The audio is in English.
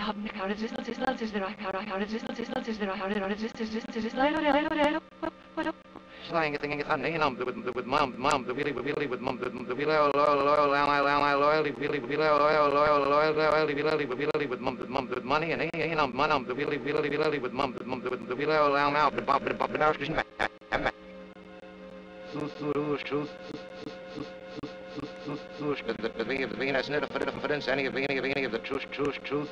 Slang it thinking it's on with mom the really with mom the loyalty really with mom the money and mom the really with mom the really out the pop the Venus net of any of the truth